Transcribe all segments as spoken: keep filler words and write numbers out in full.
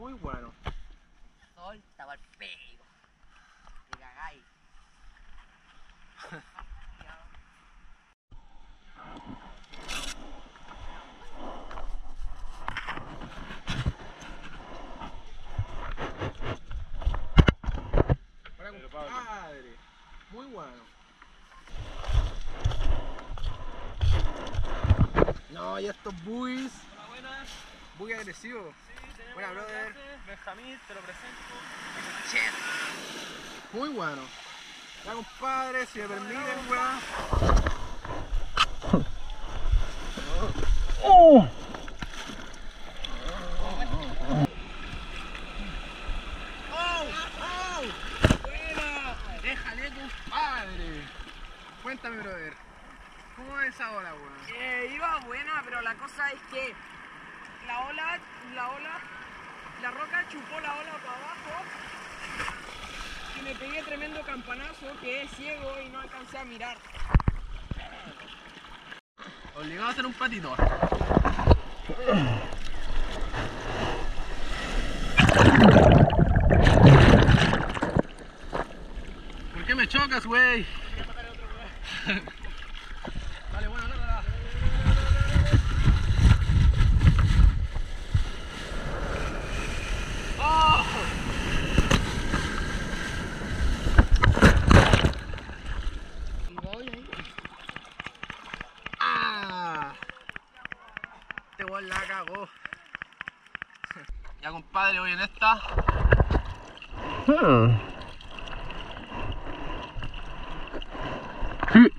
Muy bueno. Sol, estaba el pego. Te cagáis. Para compadre. Muy bueno. No, y estos buis. Hola, buenas. Muy agresivos. Sí, tenemos Buena, una brother. clase. Benjamín, te lo presento. Muy bueno. Ya, compadre, si me permiten, weón. ¡Oh! ¡Oh! ¡Oh! ¡Buena! Déjale, compadre. Cuéntame, brother. ¿Cómo es esa ola, weón? Eh, iba buena, pero la cosa es que la ola, la ola, la roca chupó la ola para abajo y me pegué tremendo campanazo, quedé ciego y no alcancé a mirar. Obligado a hacer un patito. ¿Por qué me chocas, güey? Dale, bueno, no, no, no. ¡Oh! ¡Ah! Este weón la cagó. Ya, compadre, voy en esta. Hmm. Sí.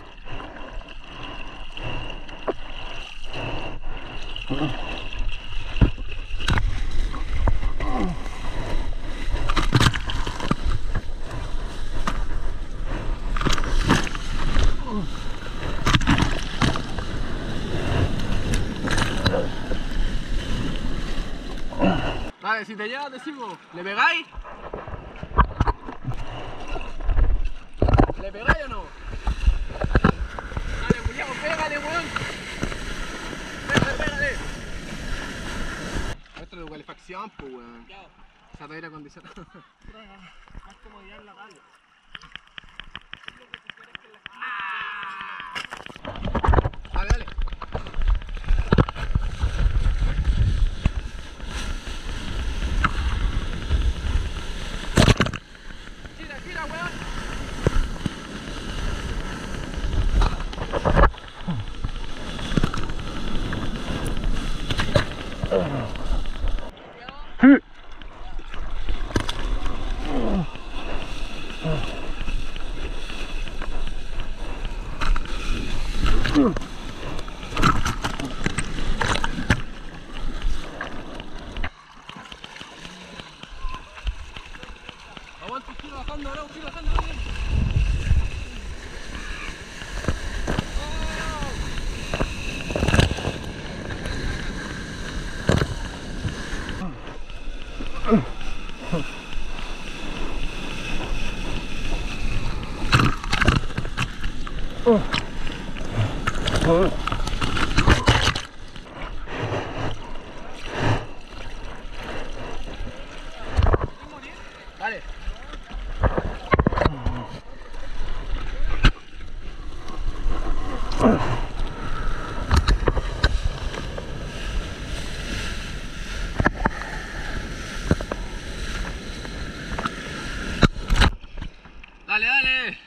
Vale, si te llevas, te sigo. ¿Le pegáis? ¿Le pegáis o no? Dale, culiao, pégale, weón. Pégale, pégale. Esto es de calefacción, pues, weón. Esa aire acondicionado. Más comodidad en la tabla. Dale, dale. Tira, tira, weón. Sí. Aguanta un tiro bajando, ahora un tiro bajando. Bien. Oh. Oh. Dale. Dale, dale.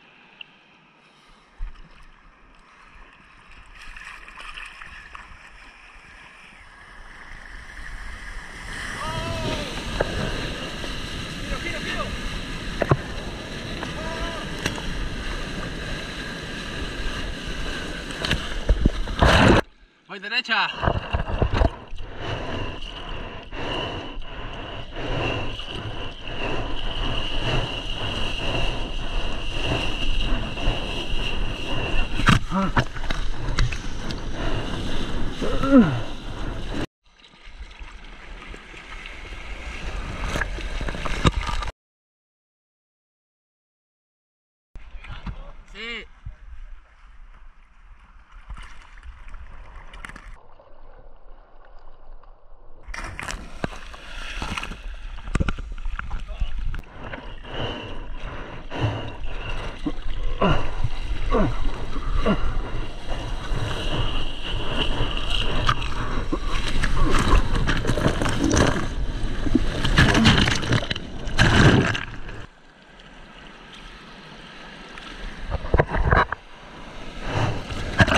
Giro, giro, giro. Voy derecha. Sí.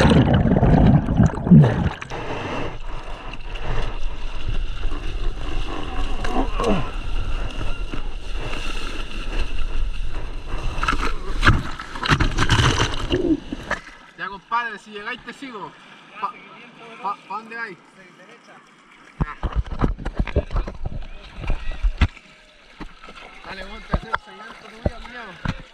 Ya compadre, si llegáis te sigo. ¿Pa, pa, pa dónde vais? Dale, monte a hacer señal con tu vida, cuñado.